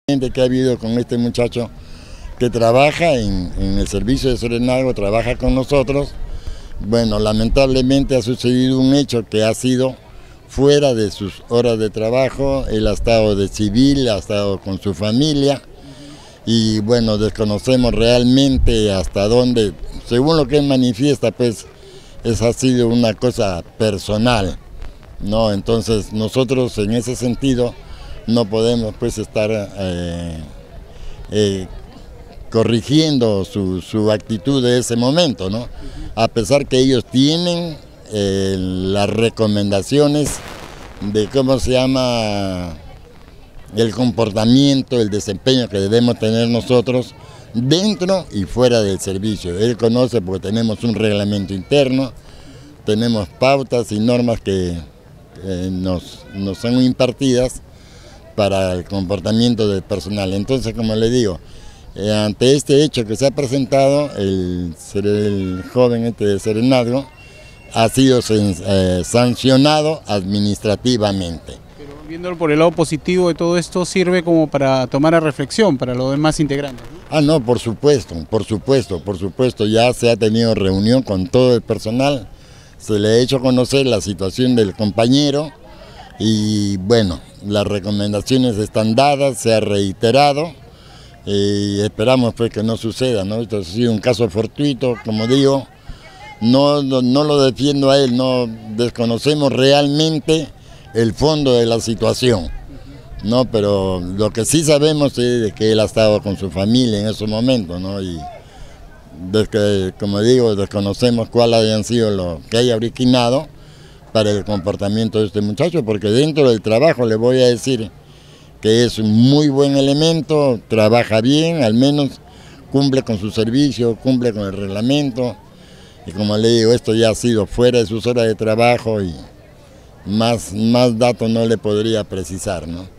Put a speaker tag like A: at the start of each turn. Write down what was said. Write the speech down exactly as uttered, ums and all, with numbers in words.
A: Que ha habido con este muchacho que trabaja en, en el servicio de Serenazgo, trabaja con nosotros. Bueno, lamentablemente ha sucedido un hecho que ha sido fuera de sus horas de trabajo. Él ha estado de civil, ha estado con su familia y bueno, desconocemos realmente hasta dónde, según lo que él manifiesta, pues esa ha sido una cosa personal, ¿no? Entonces nosotros en ese sentido no podemos pues estar eh, eh, corrigiendo su, su actitud de ese momento, ¿no? A pesar que ellos tienen eh, las recomendaciones de cómo se llama el comportamiento, el desempeño que debemos tener nosotros dentro y fuera del servicio. Él conoce porque tenemos un reglamento interno, tenemos pautas y normas que eh, nos, nos son impartidas para el comportamiento del personal. Entonces, como le digo, eh, ante este hecho que se ha presentado, el, el joven este de Serenazgo ha sido eh, sancionado administrativamente.
B: Pero viéndolo por el lado positivo de todo esto, sirve como para tomar a reflexión para los demás integrantes, ¿no?
A: Ah, no, por supuesto, por supuesto, por supuesto, ya se ha tenido reunión con todo el personal, se le ha hecho conocer la situación del compañero y bueno, las recomendaciones están dadas, se ha reiterado y esperamos pues que no suceda, ¿no? Esto ha sido un caso fortuito, como digo, no, no, no lo defiendo a él, no desconocemos realmente el fondo de la situación, ¿no? Pero lo que sí sabemos es que él ha estado con su familia en esos momentos, ¿no? Y desde, como digo, desconocemos cuál hayan sido lo que haya originado para el comportamiento de este muchacho, porque dentro del trabajo le voy a decir que es un muy buen elemento, trabaja bien, al menos cumple con su servicio, cumple con el reglamento, y como le digo, esto ya ha sido fuera de sus horas de trabajo y más, más datos no le podría precisar, ¿no?